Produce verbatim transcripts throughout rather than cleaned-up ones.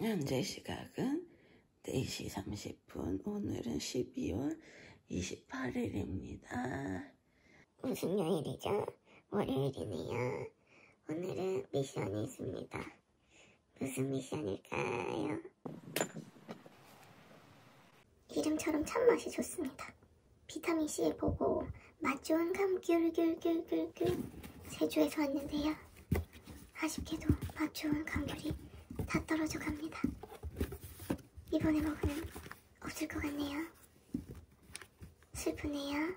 현재 시각은 네 시 삼십 분. 오늘은 십이월 이십팔일입니다. 무슨 요일이죠? 월요일이네요. 오늘은 미션이 있습니다. 무슨 미션일까요? 이름처럼 참 맛이 좋습니다. 비타민C 보고 맛 좋은 감귤귤귤귤귤 제주에서 왔는데요. 아쉽게도 맛 좋은 감귤이 다 떨어져 갑니다. 이번에 먹으면 없을 것 같네요. 슬프네요.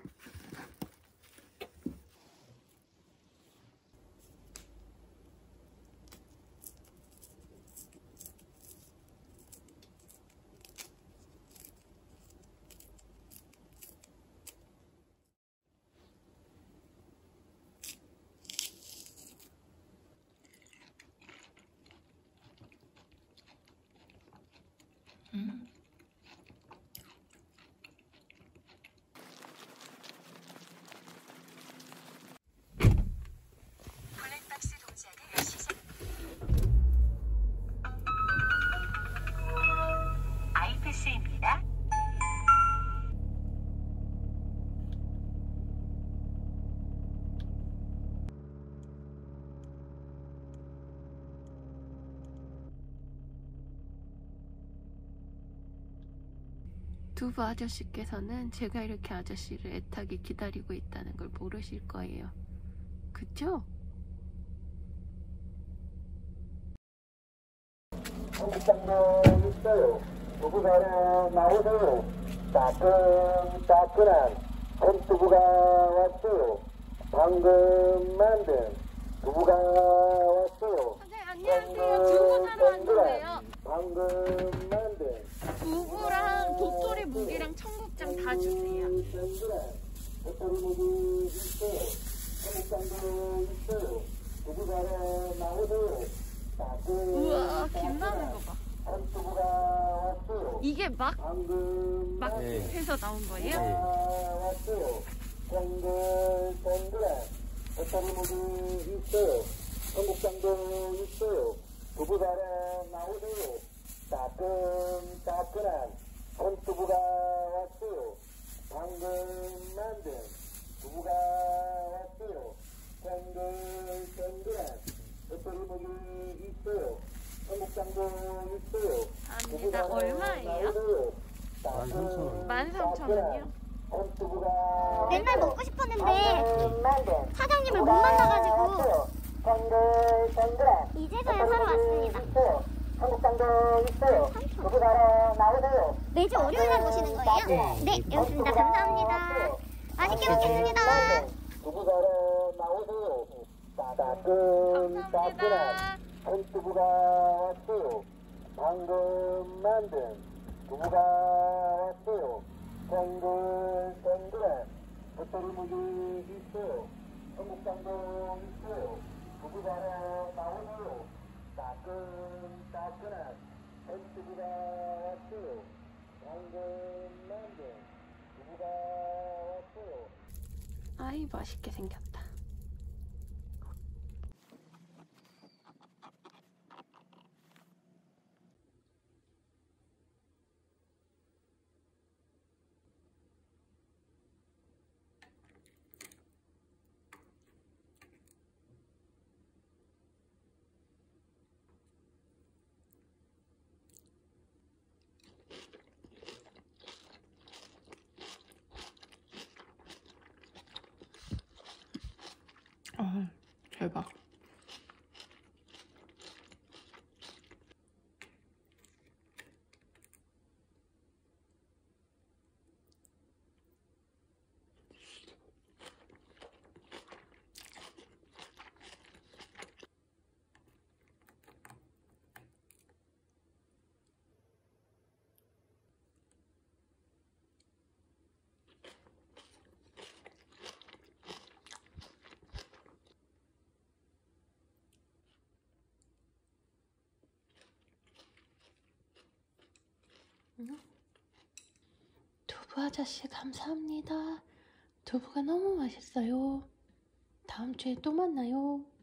음. 블랙박스 동작을 시작. 아이패스입니다. 두부 아저씨께서는 제가 이렇게 아저씨를 애타게 기다리고 있다는 걸 모르실 거예요. 그쵸? 한국장도 있어요. 두부가루 나오세요. 따끈따끈한 햄두부가 왔어요. 방금 만든 두부가 왔어요. 선생님 안녕하세요. 두부 사러 왔는데요. 방금 만든 두부랑 도토리 묵이랑 청국장 다 주세요. 도토리묵이 있어요. 청국장도 있어요. 두부가루 나오세요. 우와 김나는 거 봐. 햄두부가 왔어요. 이게 막, 방금 막 만든 해서 나온 거예요? 왔어요. 동글동글한 도토리묵이 있어요. 청국장도 있어요. 두부가루 나오세요. 따끈따끈한 햄두부가 왔어요. 방금 만든 두부가 왔어요. 동글동글한 도토리묵이 있어요. 청국장도 있어요. 아닙니다. 얼마예요? 만 삼천 원이요? 맨날 먹고 싶었는데 사장님을 못 만나가지고 이제서야 사러 왔습니다. 청국장도 있어요. 두부가루 나오세요. 매주 월요일날 오시는 거예요? 네, 여습니다. 감사합니다. 맛있게 먹겠습니다. 두부가루 나오세요. 따끈따끈한 햄두부가 왔어요. 방금 만든 두부가 왔어요. 동글동글한 도토리묵이 있어요. 청국장도 있어요. 두부가루 나오세요. 따끈따끈한 햄두부가 왔어요. 방금 만든 두부가 왔어요. 아이 맛있게 생겼다. 아, 대박. 두부 아저씨 감사합니다. 두부가 너무 맛있어요. 다음 주에 또 만나요.